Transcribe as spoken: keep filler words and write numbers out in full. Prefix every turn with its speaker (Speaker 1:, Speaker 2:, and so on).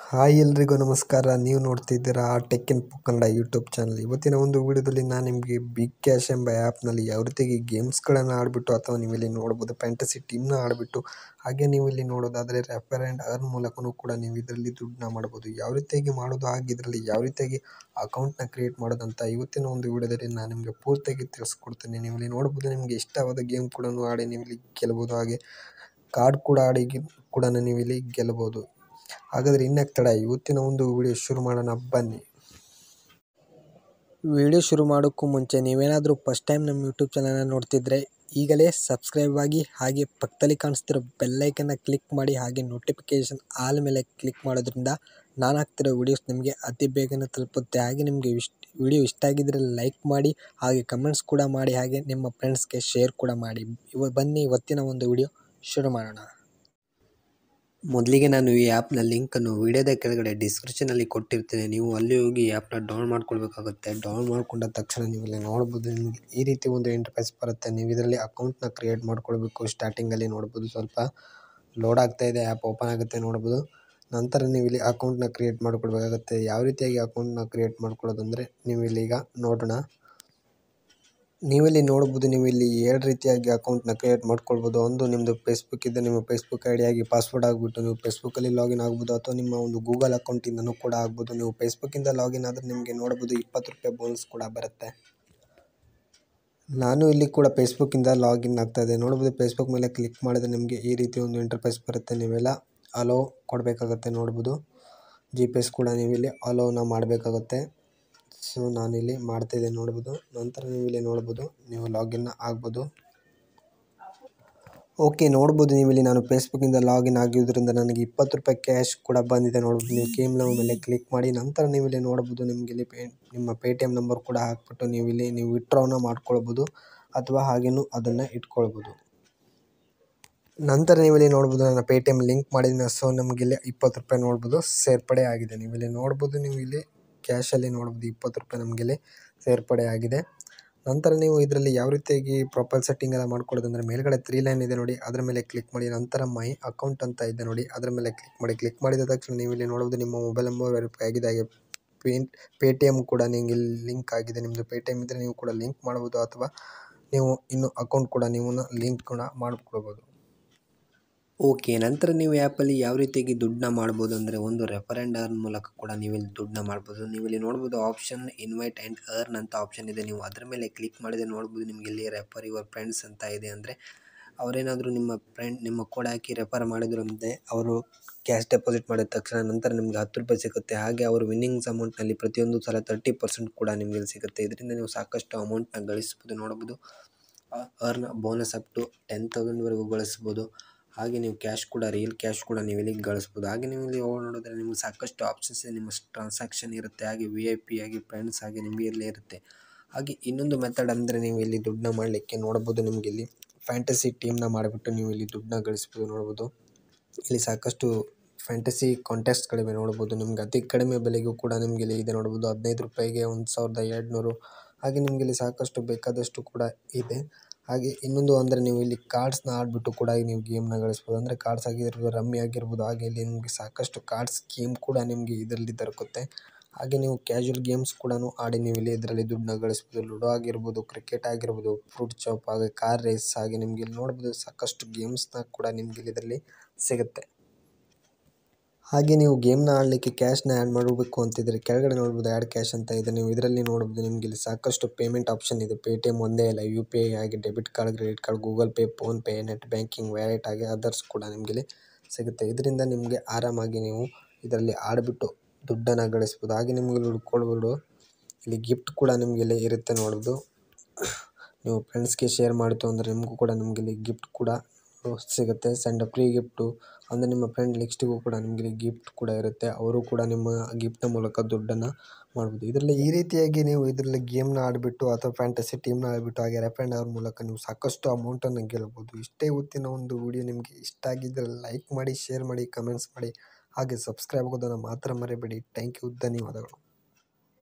Speaker 1: Hi ಎಲ್ರಿಗೂ ನಮಸ್ಕಾರ. ನೀವು ನೋಡ್ತಿದ್ದೀರಾ tech in Kannada YouTube channel. ಇವತ್ತಿನ ಒಂದು ವಿಡಿಯೋದಲ್ಲಿ ನಾನು ನಿಮಗೆ ಬಿಗ್ ಕ್ಯಾಶ್ ಎಂಬ ಆ್ಯಪ್ನಲ್ಲಿ ಯಾವ ರೀತಿಯಾಗಿ ಗೇಮ್ಸ್ಗಳನ್ನು ಆಡಿಬಿಟ್ಟು ಅಥವಾ ನೀವು ಇಲ್ಲಿ ನೋಡ್ಬೋದು ಫ್ಯಾಂಟಸಿ ಟೀಮ್ನ ಆಡಿಬಿಟ್ಟು ಹಾಗೆ ನೀವು ಇಲ್ಲಿ ನೋಡೋದಾದರೆ ರೆಫರ್ ಆ್ಯಂಡ್ ಅರ್ನ್ ಮೂಲಕನೂ ಕೂಡ ನೀವು ಇದರಲ್ಲಿ ದುಡ್ಡನ್ನ ಮಾಡ್ಬೋದು. ಯಾವ ರೀತಿಯಾಗಿ ಮಾಡೋದು ಹಾಗೆ ಇದರಲ್ಲಿ ಯಾವ ರೀತಿಯಾಗಿ ಅಕೌಂಟ್ನ ಕ್ರಿಯೇಟ್ ಮಾಡೋದಂತ ಇವತ್ತಿನ ಒಂದು ವಿಡಿಯೋದಲ್ಲಿ ನಾನು ನಿಮಗೆ ಪೂರ್ತಿಯಾಗಿ ತಿಳಿಸ್ಕೊಡ್ತೀನಿ. ನೀವು ಇಲ್ಲಿ ನೋಡ್ಬೋದು, ನಿಮಗೆ ಇಷ್ಟವಾದ ಗೇಮ್ ಕೂಡ ಆಡಿ ನೀವು ಇಲ್ಲಿ ಗೆಲ್ಬೋದು, ಹಾಗೆ ಕಾರ್ಡ್ ಕೂಡ ಆಡಿ ಕೂಡ ನೀವು ಇಲ್ಲಿ ಗೆಲ್ಲಬಹುದು. ಹಾಗಾದರೆ ಇನ್ಯಾಕೆ ತಡ, ಇವತ್ತಿನ ಒಂದು ವಿಡಿಯೋ ಶುರು ಮಾಡೋಣ ಬನ್ನಿ. ವಿಡಿಯೋ ಶುರು ಮಾಡೋಕ್ಕೂ ಮುಂಚೆ ನೀವೇನಾದರೂ ಫಸ್ಟ್ ಟೈಮ್ ನಮ್ಮ ಯೂಟ್ಯೂಬ್ ಚಾನಲ್ನ ನೋಡ್ತಿದ್ರೆ ಈಗಲೇ ಸಬ್ಸ್ಕ್ರೈಬ್ ಆಗಿ, ಹಾಗೆ ಪಕ್ಕದಲ್ಲಿ ಕಾಣಿಸ್ತಿರೋ ಬೆಲ್ಲೈಕನ್ನ ಕ್ಲಿಕ್ ಮಾಡಿ, ಹಾಗೆ ನೋಟಿಫಿಕೇಷನ್ ಆಲ್ ಮೇಲೆ ಕ್ಲಿಕ್ ಮಾಡೋದ್ರಿಂದ ನಾನು ಹಾಕ್ತಿರೋ ವಿಡಿಯೋಸ್ ನಿಮಗೆ ಅತಿ ಬೇಗನೆ ತಲುಪುತ್ತೆ. ಹಾಗೆ ನಿಮಗೆ ಇಷ್ಟ ವಿಡಿಯೋ ಇಷ್ಟ ಆಗಿದ್ದರೆ ಲೈಕ್ ಮಾಡಿ, ಹಾಗೆ ಕಮೆಂಟ್ಸ್ ಕೂಡ ಮಾಡಿ, ಹಾಗೆ ನಿಮ್ಮ ಫ್ರೆಂಡ್ಸ್ಗೆ ಶೇರ್ ಕೂಡ ಮಾಡಿ. ಇವ ಬನ್ನಿ ಇವತ್ತಿನ ಒಂದು ವಿಡಿಯೋ ಶುರು ಮಾಡೋಣ. ಮೊದಲಿಗೆ ನಾನು ಈ ಆ್ಯಪ್ನ ಲಿಂಕನ್ನು ವಿಡಿಯೋದ ಕೆಳಗಡೆ ಡಿಸ್ಕ್ರಿಪ್ಷನಲ್ಲಿ ಕೊಟ್ಟಿರ್ತೀನಿ. ನೀವು ಅಲ್ಲಿ ಹೋಗಿ ಈ ಆ್ಯಪ್ನ ಡೌನ್ ಮಾಡ್ಕೊಳ್ಬೇಕಾಗುತ್ತೆ. ಡೌನ್ ಮಾಡ್ಕೊಂಡ ತಕ್ಷಣ ನೀವು ಇಲ್ಲಿ ನೋಡ್ಬೋದು, ನಿಮಗೆ ಈ ರೀತಿ ಒಂದು ಇಂಟರ್ಫೇಸ್ ಬರುತ್ತೆ. ನೀವು ಇದರಲ್ಲಿ ಅಕೌಂಟ್ನ ಕ್ರಿಯೇಟ್ ಮಾಡ್ಕೊಳ್ಬೇಕು. ಸ್ಟಾರ್ಟಿಂಗಲ್ಲಿ ನೋಡ್ಬೋದು ಸ್ವಲ್ಪ ಲೋಡ್ ಆಗ್ತಾಯಿದೆ, ಆ್ಯಪ್ ಓಪನ್ ಆಗುತ್ತೆ ನೋಡ್ಬೋದು. ನಂತರ ನೀವು ಇಲ್ಲಿ ಅಕೌಂಟ್ನ ಕ್ರಿಯೇಟ್ ಮಾಡ್ಕೊಳ್ಬೇಕಾಗುತ್ತೆ. ಯಾವ ರೀತಿಯಾಗಿ ಅಕೌಂಟ್ನ ಕ್ರಿಯೇಟ್ ಮಾಡ್ಕೊಳ್ಳೋದು ಅಂದರೆ ನೀವು ಇಲ್ಲಿ ಈಗ ನೋಡೋಣ. ನೀವಿಲ್ಲಿ ನೋಡ್ಬೋದು, ನೀವು ಇಲ್ಲಿ ಎರಡು ರೀತಿಯಾಗಿ ಅಕೌಂಟ್ನ ಕ್ರಿಯೇಟ್ ಮಾಡ್ಕೊಳ್ಬೋದು. ಒಂದು ನಿಮ್ಮದು ಫೇಸ್ಬುಕ್ ಇದ್ದರೆ ನಿಮ್ಮ ಫೇಸ್ಬುಕ್ ಐ ಡಿ ಆಗಿ ಪಾಸ್ವರ್ಡ್ ಆಗಿಬಿಟ್ಟು ನೀವು ಫೇಸ್ಬುಕ್ಕಲ್ಲಿ ಲಾಗಿನ್ ಆಗ್ಬೋದು, ಅಥವಾ ನಿಮ್ಮ ಒಂದು ಗೂಗಲ್ ಅಕೌಂಟಿಂದನೂ ಕೂಡ ಆಗ್ಬೋದು. ನೀವು ಫೇಸ್ಬುಕ್ಕಿಂದ ಲಾಗಿನ್ ಆದರೆ ನಿಮಗೆ ನೋಡ್ಬೋದು ಇಪ್ಪತ್ತು ರೂಪಾಯಿ ಬೋನಸ್ ಕೂಡ ಬರುತ್ತೆ. ನಾನು ಇಲ್ಲಿ ಕೂಡ ಫೇಸ್ಬುಕ್ಕಿಂದ ಲಾಗಿನ್ ಆಗ್ತಾಯಿದೆ ನೋಡ್ಬೋದು. ಫೇಸ್ಬುಕ್ ಮೇಲೆ ಕ್ಲಿಕ್ ಮಾಡಿದರೆ ನಿಮಗೆ ಈ ರೀತಿ ಒಂದು ಇಂಟರ್ಫೇಸ್ ಬರುತ್ತೆ. ನೀವೆಲ್ಲ ಅಲೋ ಕೊಡಬೇಕಾಗುತ್ತೆ ನೋಡ್ಬೋದು. ಜಿ ಪಿ ಎಸ್ ಕೂಡ ನೀವು ಇಲ್ಲಿ ಅಲೋನ ಮಾಡಬೇಕಾಗುತ್ತೆ. ಸೊ ನಾನಿಲ್ಲಿ ಮಾಡ್ತಾಯಿದ್ದೆ ನೋಡ್ಬೋದು. ನಂತರ ನೀವು ಇಲ್ಲಿ ನೋಡ್ಬೋದು, ನೀವು ಲಾಗಿನ್ ಆಗ್ಬೋದು. ಓಕೆ ನೋಡ್ಬೋದು, ನೀವು ಇಲ್ಲಿ ನಾನು ಫೇಸ್ಬುಕ್ಕಿಂದ ಲಾಗಿನ್ ಆಗಿರೋದ್ರಿಂದ ನನಗೆ ಇಪ್ಪತ್ತು ರೂಪಾಯಿ ಕ್ಯಾಶ್ ಕೂಡ ಬಂದಿದೆ ನೋಡ್ಬೋದು. ನೀವು ಗೇಮ್ ಲವ್ ಮೇಲೆ ಕ್ಲಿಕ್ ಮಾಡಿ ನಂತರ ನೀವು ಇಲ್ಲಿ ನೋಡ್ಬೋದು, ನಿಮಗೆ ಇಲ್ಲಿ ಪೇ ನಿಮ್ಮ ಪೇ ಟಿ ಎಮ್ ನಂಬರ್ ಕೂಡ ಹಾಕ್ಬಿಟ್ಟು ನೀವು ಇಲ್ಲಿ ನೀವು ವಿತ್ಡ್ರಾನ ಮಾಡ್ಕೊಳ್ಬೋದು, ಅಥವಾ ಹಾಗೇನೂ ಅದನ್ನು ಇಟ್ಕೊಳ್ಬೋದು. ನಂತರ ನೀವು ಇಲ್ಲಿ ನೋಡ್ಬೋದು, ನನ್ನ ಪೇ ಟಿ ಎಮ್ ಲಿಂಕ್ ಮಾಡಿದ್ದೀನಿ. ಸೊ ನಮಗೆ ಇಲ್ಲಿ ಇಪ್ಪತ್ತು ರೂಪಾಯಿ ನೋಡ್ಬೋದು ಸೇರ್ಪಡೆ ಆಗಿದೆ. ನೀವು ಇಲ್ಲಿ ನೋಡ್ಬೋದು, ನೀವು ಇಲ್ಲಿ ಕ್ಯಾಶಲ್ಲಿ ನೋಡ್ಬೋದು ಇಪ್ಪತ್ತು ರೂಪಾಯಿ ನಮಗೆ ಇಲ್ಲಿ ಸೇರ್ಪಡೆ ಆಗಿದೆ. ನಂತರ ನೀವು ಇದರಲ್ಲಿ ಯಾವ ರೀತಿಯಾಗಿ ಪ್ರೊಫೈಲ್ ಸೆಟ್ಟಿಂಗ್ ಎಲ್ಲ ಮಾಡ್ಕೊಳ್ಳೋದಂದರೆ ಮೇಲ್ಗಡೆ ತ್ರೀ ಲೈನ್ ಇದೆ ನೋಡಿ, ಅದರ ಮೇಲೆ ಕ್ಲಿಕ್ ಮಾಡಿ. ನಂತರ ಮೈ ಅಕೌಂಟ್ ಅಂತ ಇದೆ ನೋಡಿ, ಅದರ ಮೇಲೆ ಕ್ಲಿಕ್ ಮಾಡಿ. ಕ್ಲಿಕ್ ಮಾಡಿದ ತಕ್ಷಣ ನೀವು ಇಲ್ಲಿ ನೋಡ್ಬೋದು, ನಿಮ್ಮ ಮೊಬೈಲ್ ನಂಬರ್ ವೆರಿಫೈ ಆಗಿದೆ, ಹಾಗೆ ಪೇ ಪೇ ಟಿ ಎಮ್ ಕೂಡ ನಿಮಗೆ ಇಲ್ಲಿ ಲಿಂಕ್ ಆಗಿದೆ. ನಿಮ್ಮದು ಪೇ ಟಿ ಎಮ್ ಇದ್ದರೆ ನೀವು ಕೂಡ ಲಿಂಕ್ ಮಾಡ್ಬೋದು, ಅಥವಾ ನೀವು ಇನ್ನು ಅಕೌಂಟ್ ಕೂಡ ನೀವು ಲಿಂಕ್ ಕೂಡ ಮಾಡ್ಕೊಳ್ಬೋದು. ಓಕೆ ನಂತರ ನೀವು ಆ್ಯಪಲ್ಲಿ ಯಾವ ರೀತಿಯಾಗಿ ದುಡ್ಡನ್ನ ಮಾಡ್ಬೋದು ಅಂದರೆ, ಒಂದು ರೆಫರ್ ಆ್ಯಂಡ್ ಅರ್ನ್ ಮೂಲಕ ಕೂಡ ನೀವು ಇಲ್ಲಿ ದುಡ್ಡನ್ನ ಮಾಡ್ಬೋದು. ನೀವು ಇಲ್ಲಿ ನೋಡ್ಬೋದು ಆಪ್ಷನ್ ಇನ್ವೈಟ್ ಆ್ಯಂಡ್ ಅರ್ನ್ ಅಂತ ಆಪ್ಷನ್ ಇದೆ. ನೀವು ಅದರ ಮೇಲೆ ಕ್ಲಿಕ್ ಮಾಡಿದರೆ ನೋಡ್ಬೋದು, ನಿಮಗೆ ಇಲ್ಲಿ ರೆಫರ್ ಯುವರ್ ಫ್ರೆಂಡ್ಸ್ ಅಂತ ಇದೆ. ಅಂದರೆ ಅವರೇನಾದರೂ ನಿಮ್ಮ ಫ್ರೆಂಡ್ ನಿಮ್ಮ ಕೋಡ್ ಹಾಕಿ ರೆಫರ್ ಮಾಡಿದ್ರು ಅಂದರೆ ಅವರು ಕ್ಯಾಶ್ ಡೆಪಾಸಿಟ್ ಮಾಡಿದ ತಕ್ಷಣ ನಂತರ ನಿಮಗೆ ಹತ್ತು ರೂಪಾಯಿ ಸಿಗುತ್ತೆ. ಹಾಗೆ ಅವರು ವಿನ್ನಿಂಗ್ಸ್ ಅಮೌಂಟ್ನಲ್ಲಿ ಪ್ರತಿಯೊಂದು ಸಲ ತರ್ಟಿ ಪರ್ಸೆಂಟ್ ಕೂಡ ನಿಮಗೆ ಇಲ್ಲಿ ಸಿಗುತ್ತೆ. ಇದರಿಂದ ನೀವು ಸಾಕಷ್ಟು ಅಮೌಂಟ್ನ ಗಳಿಸ್ಬೋದು ನೋಡ್ಬೋದು. Earn bonus up to ten ತೌಸಂಡ್ವರೆಗೂ ಗಳಿಸ್ಬೋದು. ಹಾಗೆ ನೀವು ಕ್ಯಾಶ್ ಕೂಡ ರಿಯಲ್ ಕ್ಯಾಶ್ ಕೂಡ ನೀವು ಇಲ್ಲಿ ಗಳಿಸ್ಬೋದು. ಹಾಗೆ ನೀವು ಇಲ್ಲಿ ನೋಡಿದ್ರೆ ನಿಮಗೆ ಸಾಕಷ್ಟು ಆಪ್ಷನ್ಸ್ ನಿಮ್ಮ ಟ್ರಾನ್ಸಾಕ್ಷನ್ ಇರುತ್ತೆ, ಹಾಗೆ ವಿ ಐ ಪಿ ಆಗಿ ಫ್ರೆಂಡ್ಸ್ ಹಾಗೆ ನಿಮಗೆ ಇಲ್ಲಿ ಇರುತ್ತೆ. ಹಾಗೆ ಇನ್ನೊಂದು ಮೆಥಡ್ ಅಂದರೆ ನೀವು ಇಲ್ಲಿ ದುಡ್ಡನ್ನ ಮಾಡಲಿಕ್ಕೆ ನೋಡ್ಬೋದು, ನಿಮಗೆ ಇಲ್ಲಿ ಫ್ಯಾಂಟಸಿ ಟೀಮ್ನ ಮಾಡಿಬಿಟ್ಟು ನೀವು ಇಲ್ಲಿ ದುಡ್ಡನ್ನ ಗಳಿಸ್ಬೋದು ನೋಡ್ಬೋದು. ಇಲ್ಲಿ ಸಾಕಷ್ಟು ಫ್ಯಾಂಟಸಿ ಕಾಂಟೆಸ್ಟ್ಗಳಿವೆ ನೋಡ್ಬೋದು. ನಿಮ್ಗೆ ಅತಿ ಕಡಿಮೆ ಬೆಲೆಗೂ ಕೂಡ ನಿಮಗೆ ಇಲ್ಲಿ ಇದೆ ನೋಡ್ಬೋದು. ಹದಿನೈದು ರೂಪಾಯಿಗೆ ಒಂದು ಸಾವಿರದ ಎರಡು ನೂರು ಹಾಗೆ ನಿಮಗೆ ಇಲ್ಲಿ ಸಾಕಷ್ಟು ಬೇಕಾದಷ್ಟು ಕೂಡ ಇದೆ. ಹಾಗೆ ಇನ್ನೊಂದು ಅಂದರೆ ನೀವು ಇಲ್ಲಿ ಕಾರ್ಡ್ಸ್ನ ಆಡಿಬಿಟ್ಟು ಕೂಡ ನೀವು ಗೇಮ್ನ ಗಳಿಸ್ಬೋದು. ಅಂದರೆ ಕಾರ್ಡ್ಸ್ ಆಗಿರ್ಬೋದು, ರಮ್ಮಿ ಆಗಿರ್ಬೋದು, ಹಾಗೆ ಇಲ್ಲಿ ನಿಮಗೆ ಸಾಕಷ್ಟು ಕಾರ್ಡ್ಸ್ ಗೇಮ್ ಕೂಡ ನಿಮಗೆ ಇದರಲ್ಲಿ ದೊರಕುತ್ತೆ. ಹಾಗೆ ನೀವು ಕ್ಯಾಶುವಲ್ ಗೇಮ್ಸ್ ಕೂಡ ಆಡಿ ನೀವು ಇಲ್ಲಿ ಇದರಲ್ಲಿ ದುಡ್ಡನ್ನ ಗಳಿಸ್ಬೋದು. ಲೂಡೋ ಆಗಿರ್ಬೋದು, ಕ್ರಿಕೆಟ್ ಆಗಿರ್ಬೋದು, ಫ್ರೂಟ್ ಚಾಪ್, ಹಾಗೆ ಕಾರ್ ರೇಸ್, ಹಾಗೆ ನಿಮಗೆ ಇಲ್ಲಿ ನೋಡ್ಬೋದು ಸಾಕಷ್ಟು ಗೇಮ್ಸ್ನ ಕೂಡ ನಿಮಗೆ ಇದರಲ್ಲಿ ಸಿಗುತ್ತೆ. ಹಾಗೆ ನೀವು ಗೇಮ್ನ ಆಡಲಿಕ್ಕೆ ಕ್ಯಾಶ್ನ ಆ್ಯಡ್ ಮಾಡಬೇಕು ಅಂತಿದ್ರೆ ಕೆಳಗಡೆ ನೋಡ್ಬೋದು ಆ್ಯಡ್ ಕ್ಯಾಶ್ ಅಂತ ಇದೆ. ನೀವು ಇದರಲ್ಲಿ ನೋಡ್ಬೋದು, ನಿಮಗೆ ಇಲ್ಲಿ ಸಾಕಷ್ಟು ಪೇಮೆಂಟ್ ಆಪ್ಷನ್ ಇದೆ. ಪೇ ಟಿ ಎಮ್ ಒಂದೇ ಅಲ್ಲ, ಯು ಪಿ ಐ ಹಾಗೆ debit card, credit card, Google Pay, PhonePe, net banking, wallet ಹಾಗೆ ಅದರ್ಸ್ ಕೂಡ ನಿಮಗೆ ಇಲ್ಲಿ ಸಿಗುತ್ತೆ. ಇದರಿಂದ ನಿಮಗೆ ಆರಾಮಾಗಿ ನೀವು ಇದರಲ್ಲಿ ಆಡಿಬಿಟ್ಟು ದುಡ್ಡನ್ನು ಗಳಿಸ್ಬೋದು. ಹಾಗೆ ನಿಮಗೆ ಉಳ್ಕೊಳ್ಬೋದು, ಇಲ್ಲಿ ಗಿಫ್ಟ್ ಕೂಡ ನಿಮಗೆ ಇಲ್ಲಿ ಇರುತ್ತೆ ನೋಡ್ಬೋದು. ನೀವು ಫ್ರೆಂಡ್ಸ್ಗೆ ಶೇರ್ ಮಾಡಿತು ಅಂದರೆ ನಿಮಗೂ ಕೂಡ ನಿಮಗೆ ಇಲ್ಲಿ ಗಿಫ್ಟ್ ಕೂಡ ಸಿಗುತ್ತೆ. ಸೆಂಡ್ ಫ್ರೀ ಗಿಫ್ಟು ಅಂದರೆ ನಿಮ್ಮ ಫ್ರೆಂಡ್ ಲಿಸ್ಟಿಗೂ ಕೂಡ ನಿಮಗೆ ಗಿಫ್ಟ್ ಕೂಡ ಇರುತ್ತೆ. ಅವರು ಕೂಡ ನಿಮ್ಮ ಗಿಫ್ಟ್ನ ಮೂಲಕ ದುಡ್ಡನ್ನು ಮಾಡ್ಬೋದು. ಇದರಲ್ಲಿ ಈ ರೀತಿಯಾಗಿ ನೀವು ಇದರಲ್ಲಿ ಗೇಮ್ನ ಆಡಿಬಿಟ್ಟು ಅಥವಾ ಫ್ಯಾಂಟಸಿ ಟೀಮ್ನ ಆಡಿಬಿಟ್ಟು ಹಾಗೆ ರೆಫರ್ ಆ್ಯಂಡ್ ಅರ್ನ್ ಮೂಲಕ ನೀವು ಸಾಕಷ್ಟು ಅಮೌಂಟನ್ನು ಗೆಲ್ಬೋದು. ಇಷ್ಟೇ ಇವತ್ತಿನ ಒಂದು ವಿಡಿಯೋ. ನಿಮಗೆ ಇಷ್ಟ ಆಗಿದ್ದರೆ ಲೈಕ್ ಮಾಡಿ, ಶೇರ್ ಮಾಡಿ, ಕಮೆಂಟ್ಸ್ ಮಾಡಿ, ಹಾಗೆ ಸಬ್ಸ್ಕ್ರೈಬ್ ಆಗೋದನ್ನು ಮಾತ್ರ ಮರಿಬೇಡಿ. ಥ್ಯಾಂಕ್ ಯು, ಧನ್ಯವಾದಗಳು.